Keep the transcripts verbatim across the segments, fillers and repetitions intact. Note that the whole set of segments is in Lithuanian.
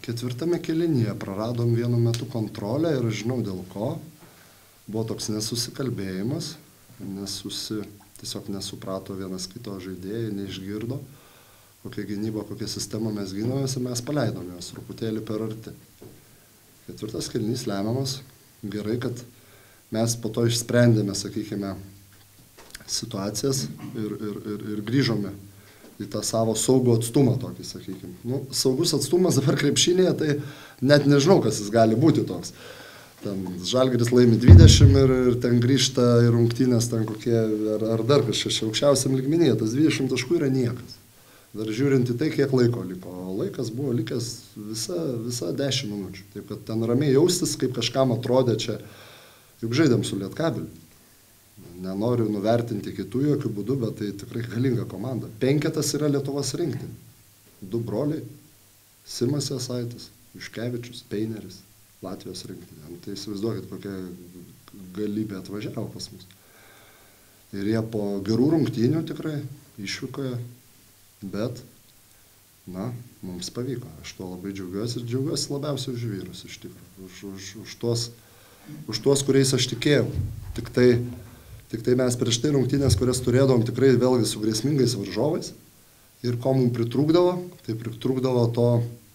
Ketvirtame kėlinyje praradom vienu metu kontrolę ir žinau dėl ko. Buvo toks nesusikalbėjimas, nesusi, tiesiog nesuprato vienas kito žaidėjai, neišgirdo, kokią gynybą, kokią sistemą mes gynomės ir mes paleidom jos truputėlį per arti. Ketvirtas kėlinys lemiamas. Gerai, kad mes po to išsprendėme, sakykime, situacijas ir, ir, ir, ir grįžome į tą savo saugų atstumą tokį, sakykime. Nu, saugus atstumas dabar krepšinėje, tai net nežinau, kas jis gali būti toks. Ten Žalgiris laimi dvidešimt ir, ir ten grįžta į rungtynės ten kokie, ar, ar dar kažkas aukščiausiam lygmenyje, tas dvidešimt taškų yra niekas. Dar žiūrint į tai, kiek laiko liko. O laikas buvo likęs visa, visa dešimt minučių. Taip, kad ten ramiai jaustis, kaip kažkam atrodė čia, juk žaidėm su Lietkabeliu. Nenoriu nuvertinti kitų jokių būdų, bet tai tikrai galinga komanda. Penketas yra Lietuvos rinktinė. Du broliai, Simas Jasaitis, Juškevičius, Peineris, Latvijos rinktinė. Tai įsivaizduokit, kokia galybė atvažiavo pas mus. Ir jie po gerų rungtynių tikrai išvykoje, bet, na, mums pavyko. Aš to labai džiaugiuosi ir džiaugiuosi labiausiai už vyrus, iš tikrųjų. Už, už, už, tuos, už tuos, kuriais aš tikėjau. Tik tai Tik tai mes prieš tai rungtynės, kurias turėdavom tikrai vėlgi su grėsmingais varžovais. Ir ko mums pritrūkdavo, tai pritrūkdavo to,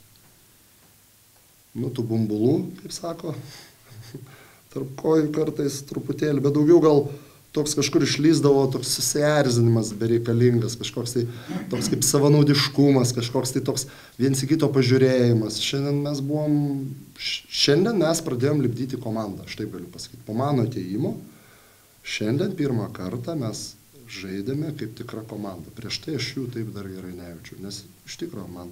nu, tų bumbulų, kaip sako, tarp kojų kartais truputėlį, bet daugiau gal toks kažkur išlyzdavo, toks susierzinimas bereikalingas, kažkoks tai toks kaip savanaudiškumas, kažkoks tai toks viens į kito pažiūrėjimas. Šiandien mes buvom, šiandien mes pradėjom lipdyti komandą, aš taip galiu pasakyti, po mano atėjimo. Šiandien pirmą kartą mes žaidėme kaip tikra komanda. Prieš tai aš jų taip dar gerai nejaučiu, nes iš tikrųjų man,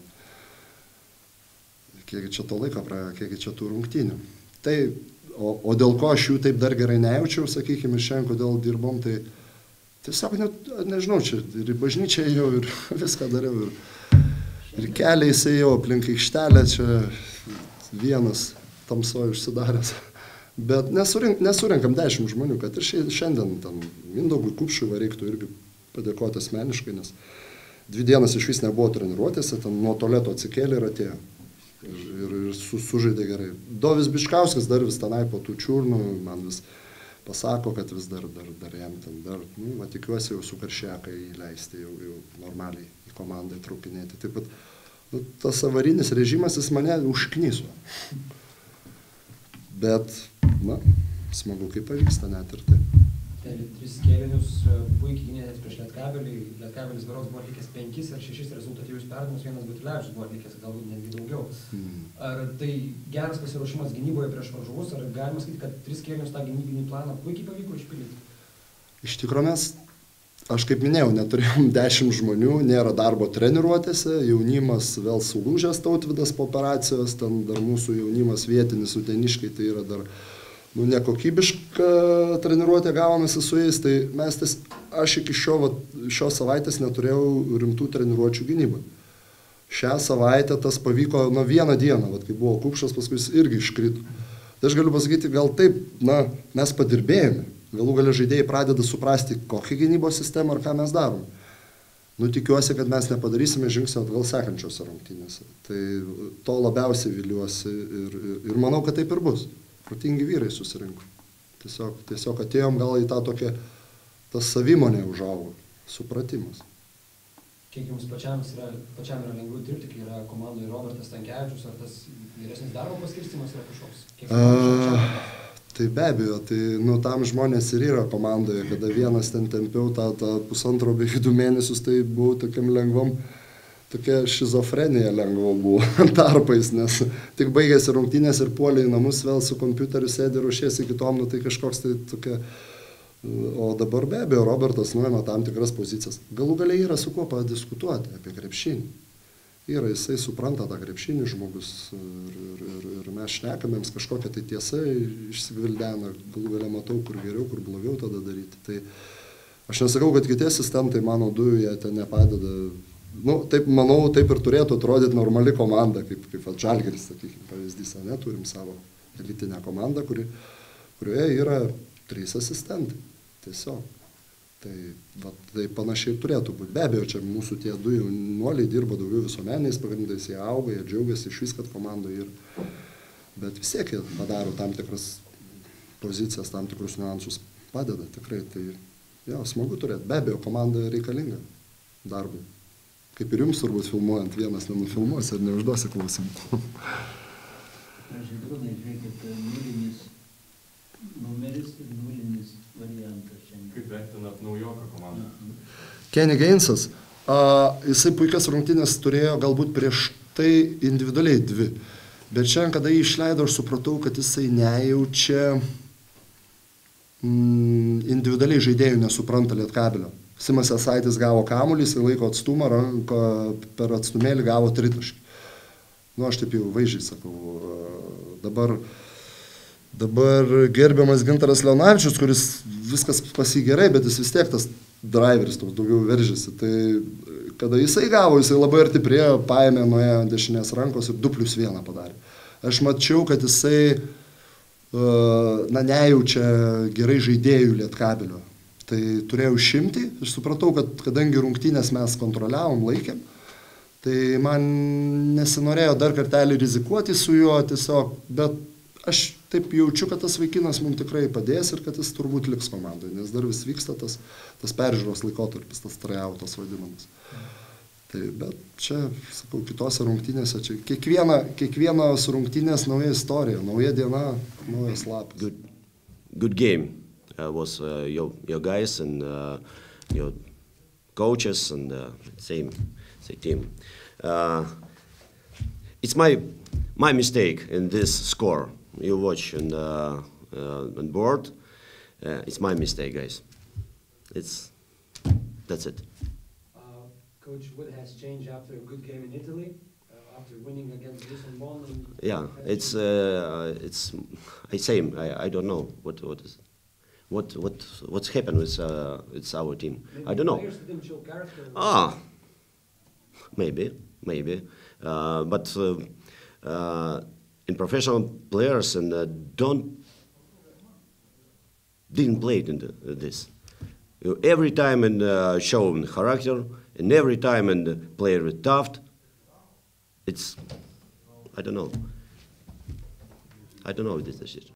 kiek čia to laiko praėjo, kiek čia tų rungtynių. Tai, o, o dėl ko aš jų taip dar gerai nejaučiau, sakykime, šiandien, kodėl dirbom, tai tiesiog, ne, nežinau, čia ir į bažnyčią ėjau, ir viską dariau, ir, ir keliais ėjau aplink aikštelę, čia vienas tamsoje užsidaręs. Bet nesurink, nesurinkam dešimt žmonių, kad ir šiandien ten Mindaugui Kupšiui reiktų irgi padėkoti asmeniškai, nes dvi dienas iš vis nebuvo treniruotėse, ten nuo tualeto atsikėlė ir atėjo. Ir, ir, ir su, sužaidė gerai. Dovis Bičkauskas dar vis tenai po tų čiurnų, man vis pasako, kad vis dar, dar, dar jam ten, dar, nu, va, tikiuosi jau su Karšiakai įleisti, jau, jau normaliai į komandą įtraukinėti. Taip pat, nu, tas avarinis režimas, jis mane užknyso. Bet, na, smagu, kaip pavyksta net ir tai. Tai tris kėlinius puikiai gynėtės prieš Lietkabelį. Lietkabelis berods buvo atlikęs penkis ar šešis rezultatyvius perdavimus, vienas Butlevičius buvo atlikęs, galbūt netgi daugiau. Mm. Ar tai geras pasiruošimas gynyboje prieš varžovus, ar galima sakyti, kad tris kėlinius tą gynybinį planą puikiai pavyko išpildyti? Iš tikrųjų mes, aš kaip minėjau, neturėjom dešimt žmonių, nėra darbo treniruotėse, jaunimas vėl sulūžęs Tautvydas po operacijos, ten dar mūsų jaunimas vietinis uteniškai, tai yra dar nu, nekokybiška treniruotė gavomasi su jais, tai mes ties, aš iki šio, va, šios savaitės neturėjau rimtų treniruočių gynybai. Šią savaitę tas pavyko, na, vieną dieną, va, kai buvo Kupšas, paskui jis irgi iškrito. Tai aš galiu pasakyti, gal taip, na, mes padirbėjome. Galų galia žaidėjai pradeda suprasti, kokią gynybos sistemą ar ką mes darom. Nu, tikiuosi, kad mes nepadarysime žingsnio atgal sekančiose rungtynėse. Tai to labiausiai viliuosi ir, ir, ir manau, kad taip ir bus. Protingi vyrai susirinko. Tiesiog, tiesiog atėjom gal į tą tokią, tas savimonė užaugo, supratimas. Kiek jums pačiam yra, pačiam yra lengviau dirbti, kai yra komandoje Robertas Stankevičius, ar tas geresnis darbo paskirstimas yra kažkoks? Kiek A, tai be abejo, tai nu, tam žmonės ir yra komandoje, kada vienas ten tempiau tą, tą pusantro bei du mėnesius, tai buvau tokiam lengvam, tokia šizofrenija lengva buvo tarpais, nes tik baigėsi rungtynės ir puolė į namus, vėl su kompiuteriu sėdė ruošėsi kitom, nu, tai kažkoks tai tokia. O dabar be abejo, Robertas nuėmė tam tikras pozicijas. Galų galiai yra su kuo padiskutuoti apie krepšinį. Yra, jisai supranta tą krepšinį žmogus ir, ir, ir, ir mes šnekamėms kažkokią tai tiesą išsigvildena, galų galiai matau, kur geriau, kur blogiau tada daryti. Tai aš nesakau, kad kiti asistentai mano du, jie ten nepadeda. Nu, taip, manau, taip ir turėtų atrodyti normali komanda, kaip, kaip Žalgiris, sakykime, pavyzdys, ne, turim savo elitinę komandą, kuri, kurioje yra trys asistentai, tiesiog. Tai, va, tai panašiai ir turėtų būti. Be abejo, čia mūsų tie du jaunuoliai dirba daugiau visuomeniais pagrindais, jie auga, jie džiaugiasi iš vis, kad komandoje yra. Bet vis tiek jie padaro tam tikras pozicijas, tam tikrus niuansus padeda tikrai. Tai jo, smagu turėti. Be abejo, komanda reikalinga darbui. Kaip ir jums turbūt filmuojant, vienas nenufilmuos ir neužduosi klausimų. Žydrūnai, žiūrėkit, nulinis numeris ir nulinis variantas šiandien. Kaip vertinat naujoką komandą? Kenny Gainsas, a, jisai puikias rungtynės turėjo galbūt prieš tai individualiai dvi. Bet šiandien, kada jį išleido, aš supratau, kad jisai nejaučia mm, individualiai žaidėjų, nesupranta Lietkabelio. Simas Jasaitis gavo kamuolį, jisai laiko atstumą, ranko per atstumėlį gavo tritaškį. Nu, aš taip jau vaizdžiai sakau. Dabar, dabar gerbiamas Gintaras Leonavičius, kuris viskas pas jį gerai, bet jis vis tiek tas driveris toks daugiau veržėsi. Tai kada jisai gavo, jisai labai arti priejo, paėmė nuo dešinės rankos ir du plius vieną padarė. Aš mačiau, kad jisai na, nejaučia gerai žaidėjų Lietkabelio. Tai turėjau išimti, aš supratau, kad kadangi rungtynės mes kontroliavom, laikėm, tai man nesinorėjo dar kartelį rizikuoti su juo tiesiog, bet aš taip jaučiu, kad tas vaikinas mums tikrai padės ir kad jis turbūt liks komandai, nes dar vis vyksta tas, tas peržiūros laikotarpis, tas trajautas vadinamas. Tai, bet čia, sakau, kitose rungtynėse, čia kiekviena, kiekvienos rungtynės nauja istorija, nauja diena, naujas lapas. Good, good game. Uh, was uh, your, your guys and uh, your coaches and uh, same, same team. Uh, it's my my mistake in this score. You watch on the uh, on board. Uh, it's my mistake, guys. It's that's it. Uh, Coach, what has changed after a good game in Italy? Uh, after winning against Lisbon? And Yeah, it's uh, it's I same. I, I don't know what what is. What what what's happened with uh, it's our team? Maybe I don't know. Players didn't show character. Ah, maybe, maybe. Uh, but uh, uh, in professional players and uh, don't didn't play in the, uh, this. You, every time and uh, show character, and every time and uh, play with tough. It's I don't know. I don't know this decision.